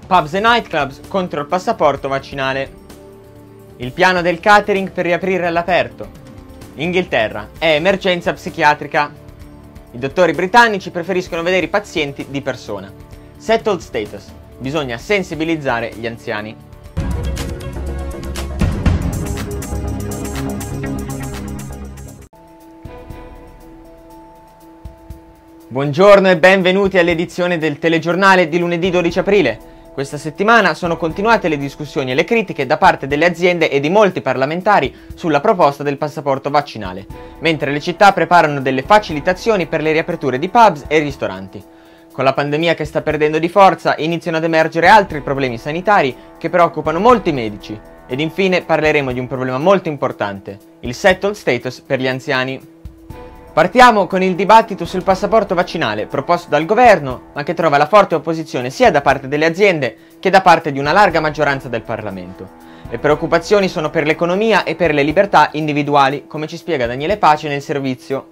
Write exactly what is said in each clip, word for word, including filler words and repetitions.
Pubs e nightclubs contro il passaporto vaccinale. Il piano del catering per riaprire all'aperto. Inghilterra, è emergenza psichiatrica. I dottori britannici preferiscono vedere i pazienti di persona. Settled status, bisogna sensibilizzare gli anziani. Buongiorno e benvenuti all'edizione del telegiornale di lunedì dodici aprile. Questa settimana sono continuate le discussioni e le critiche da parte delle aziende e di molti parlamentari sulla proposta del passaporto vaccinale, mentre le città preparano delle facilitazioni per le riaperture di pubs e ristoranti. Con la pandemia che sta perdendo di forza iniziano ad emergere altri problemi sanitari che preoccupano molti medici. Ed infine parleremo di un problema molto importante, il settled status per gli anziani. Partiamo con il dibattito sul passaporto vaccinale proposto dal governo, ma che trova la forte opposizione sia da parte delle aziende che da parte di una larga maggioranza del Parlamento. Le preoccupazioni sono per l'economia e per le libertà individuali, come ci spiega Daniele Pace nel servizio.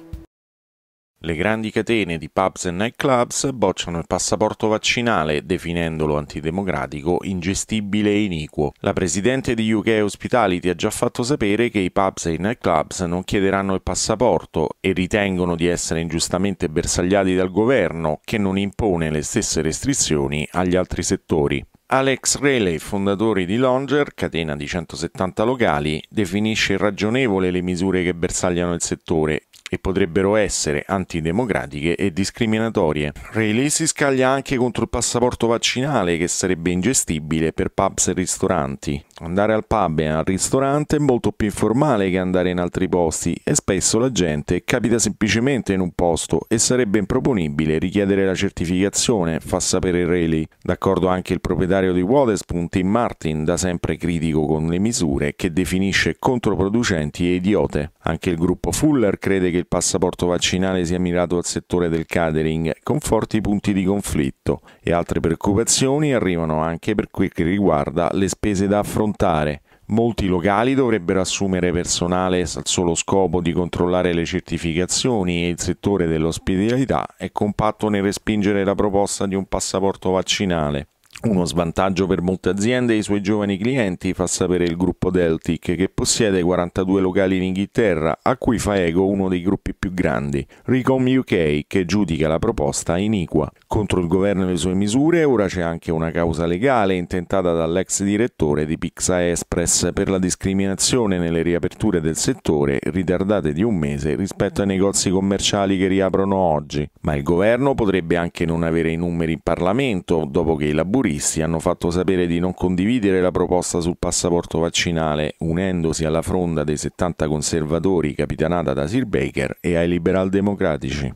Le grandi catene di pubs e nightclubs bocciano il passaporto vaccinale, definendolo antidemocratico, ingestibile e iniquo. La presidente di U K Hospitality ha già fatto sapere che i pubs e i nightclubs non chiederanno il passaporto e ritengono di essere ingiustamente bersagliati dal governo, che non impone le stesse restrizioni agli altri settori. Alex Rayleigh, fondatore di Longer, catena di centosettanta locali, definisce irragionevole le misure che bersagliano il settore e potrebbero essere antidemocratiche e discriminatorie. Rayleigh si scaglia anche contro il passaporto vaccinale, che sarebbe ingestibile per pubs e ristoranti. Andare al pub e al ristorante è molto più informale che andare in altri posti e spesso la gente capita semplicemente in un posto e sarebbe improponibile richiedere la certificazione, fa sapere Rayleigh. D'accordo anche il proprietario di Waterspoon, Tim Martin, da sempre critico con le misure, che definisce controproducenti e idiote. Anche il gruppo Fuller crede che il passaporto vaccinale sia mirato al settore del catering, con forti punti di conflitto, e altre preoccupazioni arrivano anche per quel che riguarda le spese da affrontare. Molti locali dovrebbero assumere personale al solo scopo di controllare le certificazioni e il settore dell'ospitalità è compatto nel respingere la proposta di un passaporto vaccinale. Uno svantaggio per molte aziende e i suoi giovani clienti, fa sapere il gruppo Deltic, che possiede quarantadue locali in Inghilterra, a cui fa eco uno dei gruppi più grandi, Recom U K, che giudica la proposta iniqua. Contro il governo e le sue misure ora c'è anche una causa legale intentata dall'ex direttore di Pizza Express per la discriminazione nelle riaperture del settore, ritardate di un mese rispetto ai negozi commerciali che riaprono oggi. Ma il governo potrebbe anche non avere i numeri in Parlamento, dopo che i laburisti hanno fatto sapere di non condividere la proposta sul passaporto vaccinale, unendosi alla fronda dei settanta conservatori capitanata da Sir Baker e ai liberal democratici.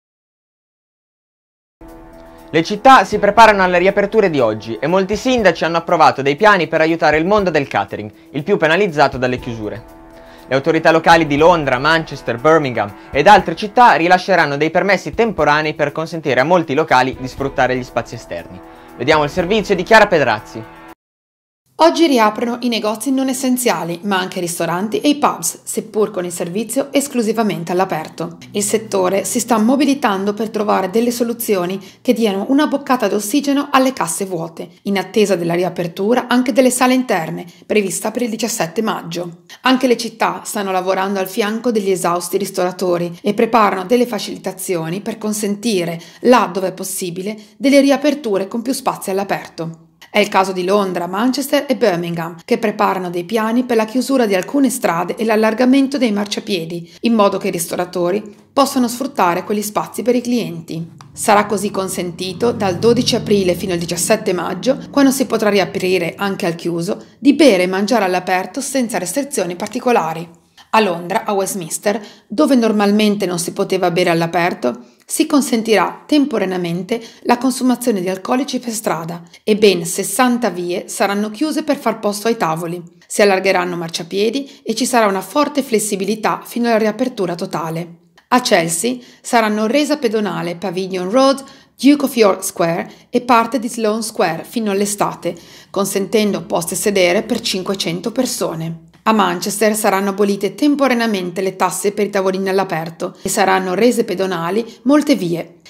Le città si preparano alle riaperture di oggi e molti sindaci hanno approvato dei piani per aiutare il mondo del catering, il più penalizzato dalle chiusure. Le autorità locali di Londra, Manchester, Birmingham ed altre città rilasceranno dei permessi temporanei per consentire a molti locali di sfruttare gli spazi esterni. Vediamo il servizio di Chiara Pedrazzi. Oggi riaprono i negozi non essenziali, ma anche i ristoranti e i pubs, seppur con il servizio esclusivamente all'aperto. Il settore si sta mobilitando per trovare delle soluzioni che diano una boccata d'ossigeno alle casse vuote, in attesa della riapertura anche delle sale interne, prevista per il diciassette maggio. Anche le città stanno lavorando al fianco degli esausti ristoratori e preparano delle facilitazioni per consentire, là dove è possibile, delle riaperture con più spazi all'aperto. È il caso di Londra, Manchester e Birmingham, che preparano dei piani per la chiusura di alcune strade e l'allargamento dei marciapiedi, in modo che i ristoratori possano sfruttare quegli spazi per i clienti. Sarà così consentito dal dodici aprile fino al diciassette maggio, quando si potrà riaprire anche al chiuso, di bere e mangiare all'aperto senza restrizioni particolari. A Londra, a Westminster, dove normalmente non si poteva bere all'aperto, si consentirà temporaneamente la consumazione di alcolici per strada e ben sessanta vie saranno chiuse per far posto ai tavoli. Si allargheranno marciapiedi e ci sarà una forte flessibilità fino alla riapertura totale. A Chelsea saranno resa pedonale Pavilion Road, Duke of York Square e parte di Sloane Square fino all'estate, consentendo posti a sedere per cinquecento persone. A Manchester saranno abolite temporaneamente le tasse per i tavolini all'aperto e saranno rese pedonali molte vie.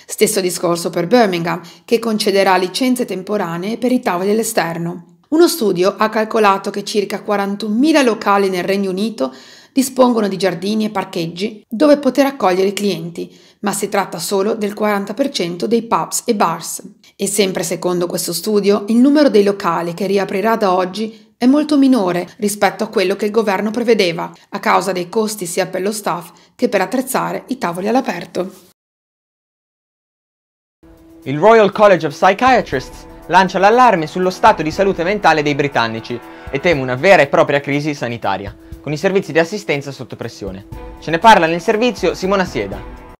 Stesso discorso per Birmingham, che concederà licenze temporanee per i tavoli all'esterno. Uno studio ha calcolato che circa quarantunomila locali nel Regno Unito dispongono di giardini e parcheggi dove poter accogliere i clienti, ma si tratta solo del quaranta per cento dei pubs e bars. E sempre secondo questo studio, il numero dei locali che riaprirà da oggi è molto minore rispetto a quello che il governo prevedeva, a causa dei costi sia per lo staff che per attrezzare i tavoli all'aperto. Il Royal College of Psychiatrists lancia l'allarme sullo stato di salute mentale dei britannici e teme una vera e propria crisi sanitaria, con i servizi di assistenza sotto pressione. Ce ne parla nel servizio Simona Sieda.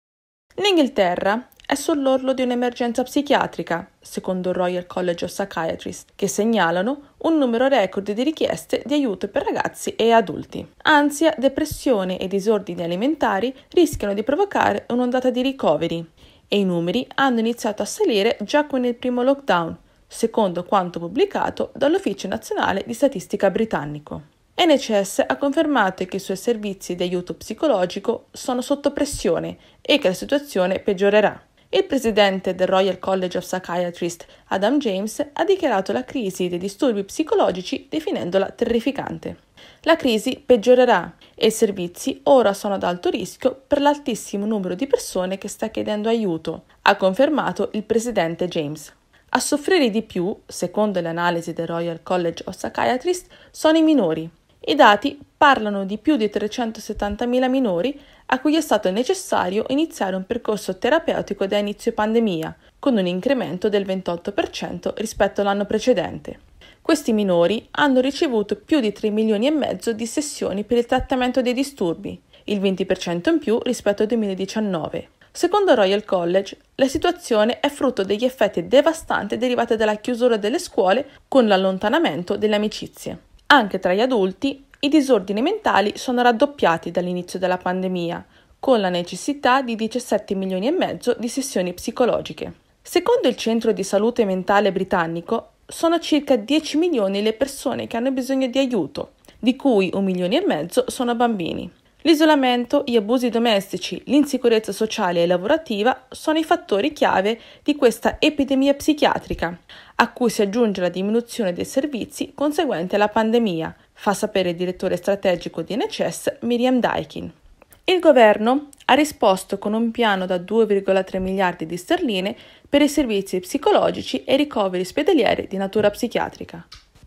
L'Inghilterra è sull'orlo di un'emergenza psichiatrica, secondo il Royal College of Psychiatrists, che segnalano un numero record di richieste di aiuto per ragazzi e adulti. Ansia, depressione e disordini alimentari rischiano di provocare un'ondata di ricoveri e i numeri hanno iniziato a salire già con il primo lockdown, secondo quanto pubblicato dall'Ufficio Nazionale di Statistica britannico. N H S ha confermato che i suoi servizi di aiuto psicologico sono sotto pressione e che la situazione peggiorerà. Il presidente del Royal College of Psychiatrists, Adam James, ha dichiarato la crisi dei disturbi psicologici definendola terrificante. La crisi peggiorerà e i servizi ora sono ad alto rischio per l'altissimo numero di persone che sta chiedendo aiuto, ha confermato il presidente James. A soffrire di più, secondo le analisi del Royal College of Psychiatrists, sono i minori. I dati parlano di più di trecentosettantamila minori a cui è stato necessario iniziare un percorso terapeutico da inizio pandemia, con un incremento del ventotto per cento rispetto all'anno precedente. Questi minori hanno ricevuto più di tre milioni e mezzo di sessioni per il trattamento dei disturbi, il venti per cento in più rispetto al duemiladiciannove. Secondo Royal College, la situazione è frutto degli effetti devastanti derivati dalla chiusura delle scuole con l'allontanamento delle amicizie. Anche tra gli adulti, i disordini mentali sono raddoppiati dall'inizio della pandemia, con la necessità di diciassette milioni e mezzo di sessioni psicologiche. Secondo il Centro di Salute Mentale britannico, sono circa dieci milioni le persone che hanno bisogno di aiuto, di cui un milione e mezzo sono bambini. L'isolamento, gli abusi domestici, l'insicurezza sociale e lavorativa sono i fattori chiave di questa epidemia psichiatrica, a cui si aggiunge la diminuzione dei servizi conseguente alla pandemia, fa sapere il direttore strategico di N H S Miriam Daikin. Il governo ha risposto con un piano da due virgola tre miliardi di sterline per i servizi psicologici e ricoveri ospedalieri di natura psichiatrica.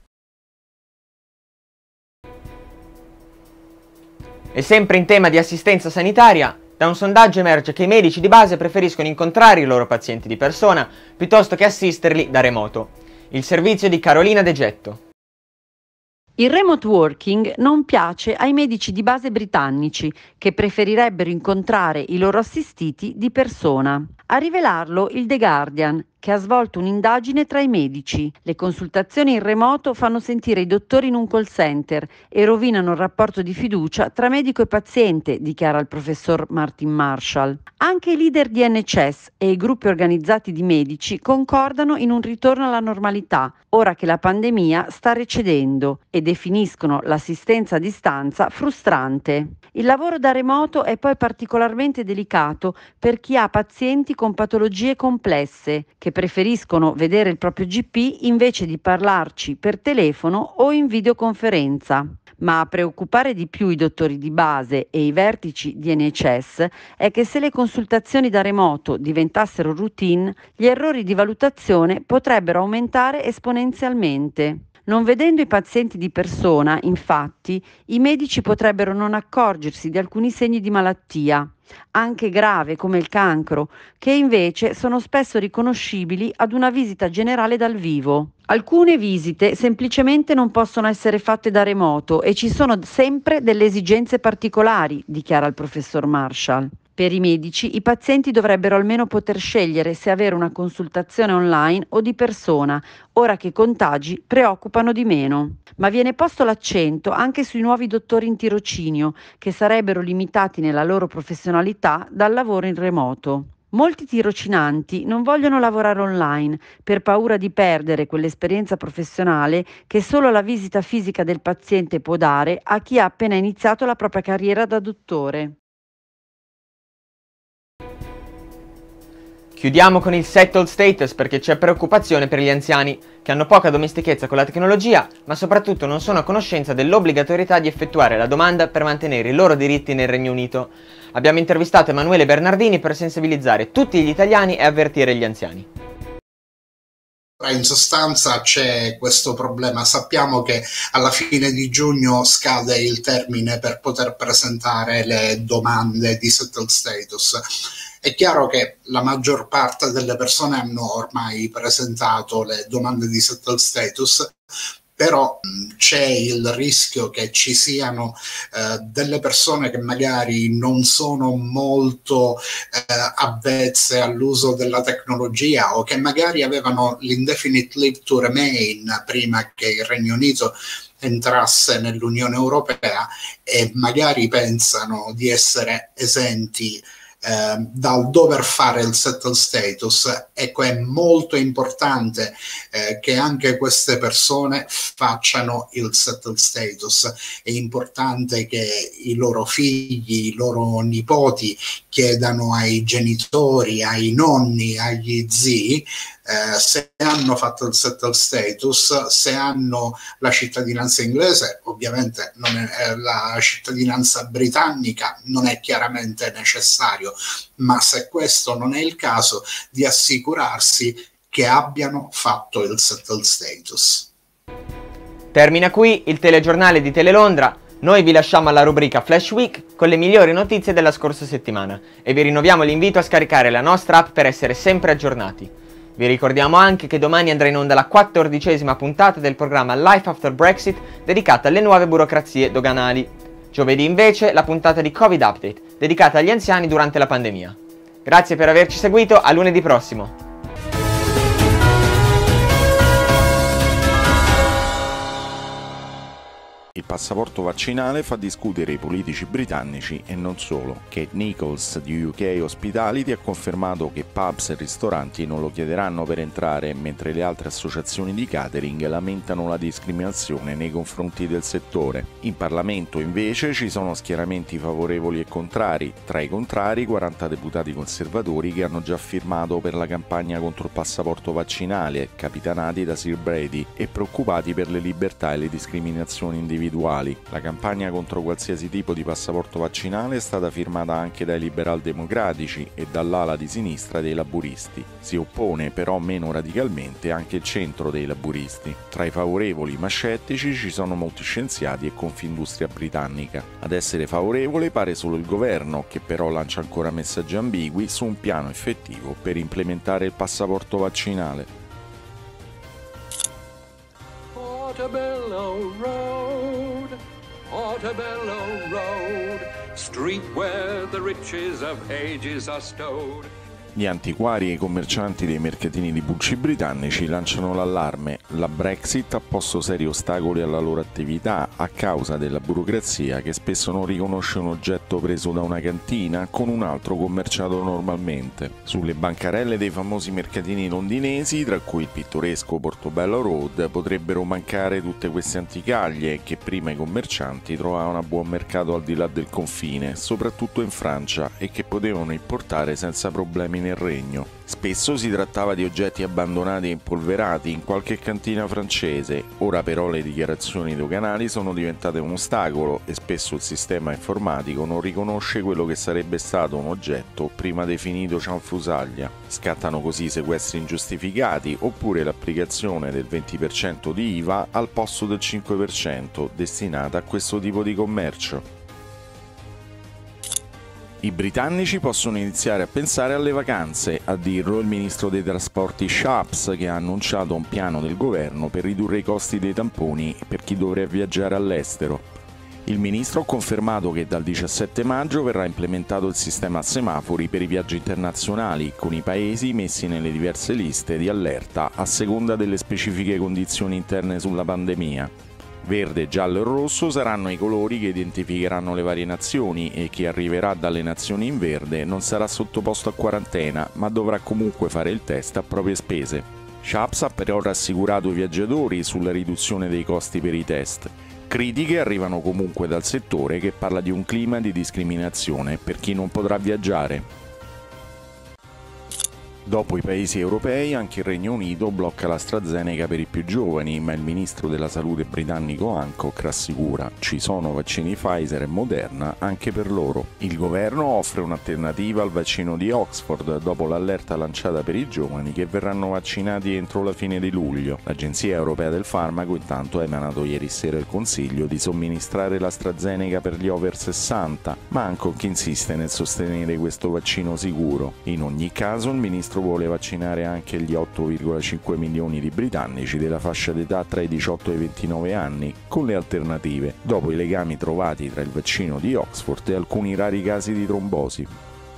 E sempre in tema di assistenza sanitaria, da un sondaggio emerge che i medici di base preferiscono incontrare i loro pazienti di persona piuttosto che assisterli da remoto. Il servizio di Carolina De Getto. Il remote working non piace ai medici di base britannici, che preferirebbero incontrare i loro assistiti di persona. A rivelarlo il The Guardian, che ha svolto un'indagine tra i medici. Le consultazioni in remoto fanno sentire i dottori in un call center e rovinano il rapporto di fiducia tra medico e paziente, dichiara il professor Martin Marshall. Anche i leader di N H S e i gruppi organizzati di medici concordano in un ritorno alla normalità, ora che la pandemia sta recedendo, e definiscono l'assistenza a distanza frustrante. Il lavoro da remoto è poi particolarmente delicato per chi ha pazienti con patologie complesse, che preferiscono vedere il proprio G P invece di parlarci per telefono o in videoconferenza. Ma a preoccupare di più i dottori di base e i vertici di N H S è che se le consultazioni da remoto diventassero routine, gli errori di valutazione potrebbero aumentare esponenzialmente. Non vedendo i pazienti di persona, infatti, i medici potrebbero non accorgersi di alcuni segni di malattia, anche grave come il cancro, che invece sono spesso riconoscibili ad una visita generale dal vivo. Alcune visite semplicemente non possono essere fatte da remoto e ci sono sempre delle esigenze particolari, dichiara il professor Marshall. Per i medici, i pazienti dovrebbero almeno poter scegliere se avere una consultazione online o di persona, ora che i contagi preoccupano di meno. Ma viene posto l'accento anche sui nuovi dottori in tirocinio, che sarebbero limitati nella loro professionalità dal lavoro in remoto. Molti tirocinanti non vogliono lavorare online per paura di perdere quell'esperienza professionale che solo la visita fisica del paziente può dare a chi ha appena iniziato la propria carriera da dottore. Chiudiamo con il settled status perché c'è preoccupazione per gli anziani, che hanno poca domestichezza con la tecnologia, ma soprattutto non sono a conoscenza dell'obbligatorietà di effettuare la domanda per mantenere i loro diritti nel Regno Unito. Abbiamo intervistato Emanuele Bernardini per sensibilizzare tutti gli italiani e avvertire gli anziani. In sostanza c'è questo problema, sappiamo che alla fine di giugno scade il termine per poter presentare le domande di settled status. È chiaro che la maggior parte delle persone hanno ormai presentato le domande di settled status, però c'è il rischio che ci siano eh, delle persone che magari non sono molto eh, avvezze all'uso della tecnologia o che magari avevano l'indefinite leave to remain prima che il Regno Unito entrasse nell'Unione Europea e magari pensano di essere esenti Eh, dal dover fare il settled status. Ecco, è molto importante eh, che anche queste persone facciano il settled status. È importante che i loro figli, i loro nipoti chiedano ai genitori, ai nonni, agli zii eh, se hanno fatto il settled status, se hanno la cittadinanza inglese. Ovviamente non è, eh, la cittadinanza britannica non è chiaramente necessario, ma se questo non è il caso, di assicurarsi che abbiano fatto il settled status. Termina qui il telegiornale di Telelondra. Noi vi lasciamo alla rubrica Flash Week con le migliori notizie della scorsa settimana e vi rinnoviamo l'invito a scaricare la nostra app per essere sempre aggiornati. Vi ricordiamo anche che domani andrà in onda la quattordicesima puntata del programma Life After Brexit dedicata alle nuove burocrazie doganali. Giovedì invece la puntata di Covid Update dedicata agli anziani durante la pandemia. Grazie per averci seguito, a lunedì prossimo! Il passaporto vaccinale fa discutere i politici britannici e non solo. Kate Nichols di U K Hospitality ha confermato che pubs e ristoranti non lo chiederanno per entrare, mentre le altre associazioni di catering lamentano la discriminazione nei confronti del settore. In Parlamento invece ci sono schieramenti favorevoli e contrari. Tra i contrari quaranta deputati conservatori che hanno già firmato per la campagna contro il passaporto vaccinale, capitanati da Sir Brady, e preoccupati per le libertà e le discriminazioni individuali. La campagna contro qualsiasi tipo di passaporto vaccinale è stata firmata anche dai liberal democratici e dall'ala di sinistra dei laburisti. Si oppone però meno radicalmente anche il centro dei laburisti. Tra i favorevoli ma scettici ci sono molti scienziati e Confindustria britannica. Ad essere favorevole pare solo il governo, che però lancia ancora messaggi ambigui su un piano effettivo per implementare il passaporto vaccinale. Portobello Road, Portobello Road, street where the riches of ages are stowed. Gli antiquari e i commercianti dei mercatini di pulci britannici lanciano l'allarme. La Brexit ha posto seri ostacoli alla loro attività a causa della burocrazia che spesso non riconosce un oggetto preso da una cantina con un altro commerciato normalmente. Sulle bancarelle dei famosi mercatini londinesi, tra cui il pittoresco Portobello Road, potrebbero mancare tutte queste anticaglie che prima i commercianti trovavano a buon mercato al di là del confine, soprattutto in Francia, e che potevano importare senza problemi nel regno. Spesso si trattava di oggetti abbandonati e impolverati in qualche cantina francese. Ora però le dichiarazioni doganali sono diventate un ostacolo e spesso il sistema informatico non riconosce quello che sarebbe stato un oggetto prima definito cianfrusaglia. Scattano così sequestri ingiustificati oppure l'applicazione del venti per cento di I V A al posto del cinque per cento destinata a questo tipo di commercio. I britannici possono iniziare a pensare alle vacanze, a dirlo il ministro dei trasporti Shapps, che ha annunciato un piano del governo per ridurre i costi dei tamponi per chi dovrebbe viaggiare all'estero. Il ministro ha confermato che dal diciassette maggio verrà implementato il sistema a semafori per i viaggi internazionali, con i paesi messi nelle diverse liste di allerta a seconda delle specifiche condizioni interne sulla pandemia. Verde, giallo e rosso saranno i colori che identificheranno le varie nazioni e chi arriverà dalle nazioni in verde non sarà sottoposto a quarantena, ma dovrà comunque fare il test a proprie spese. Shapps ha però rassicurato i viaggiatori sulla riduzione dei costi per i test. Critiche arrivano comunque dal settore, che parla di un clima di discriminazione per chi non potrà viaggiare. Dopo i paesi europei, anche il Regno Unito blocca l'AstraZeneca per i più giovani, ma il ministro della salute britannico Hancock rassicura: ci sono vaccini Pfizer e Moderna anche per loro. Il governo offre un'alternativa al vaccino di Oxford dopo l'allerta lanciata per i giovani che verranno vaccinati entro la fine di luglio. L'Agenzia Europea del Farmaco intanto ha emanato ieri sera il consiglio di somministrare l'AstraZeneca per gli over sessanta, ma Hancock insiste nel sostenere questo vaccino sicuro. In ogni caso il ministro vuole vaccinare anche gli otto virgola cinque milioni di britannici della fascia d'età tra i diciotto e i ventinove anni, con le alternative, dopo i legami trovati tra il vaccino di Oxford e alcuni rari casi di trombosi.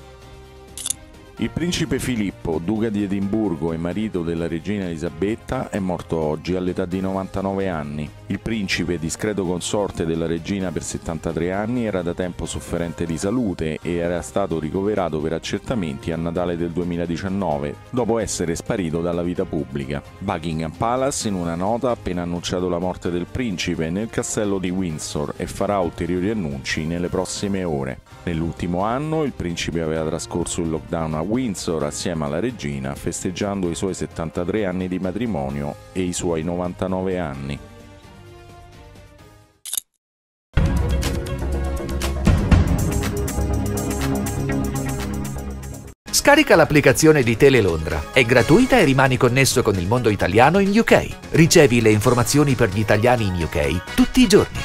Il principe Filippo, duca di Edimburgo e marito della regina Elisabetta, è morto oggi all'età di novantanove anni. Il principe, discreto consorte della regina per settantatré anni, era da tempo sofferente di salute e era stato ricoverato per accertamenti a Natale del duemiladiciannove, dopo essere sparito dalla vita pubblica. Buckingham Palace, in una nota, ha appena annunciato la morte del principe nel castello di Windsor e farà ulteriori annunci nelle prossime ore. Nell'ultimo anno il principe aveva trascorso il lockdown a Windsor assieme alla regina, festeggiando i suoi settantatré anni di matrimonio e i suoi novantanove anni. Scarica l'applicazione di Telelondra, è gratuita e rimani connesso con il mondo italiano in U K. Ricevi le informazioni per gli italiani in U K tutti i giorni.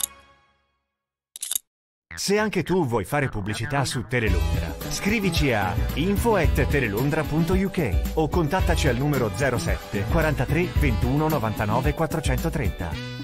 Se anche tu vuoi fare pubblicità su Telelondra, scrivici a info at telelondra punto u k o contattaci al numero zero sette quarantatré ventuno novantanove quattrocentotrenta.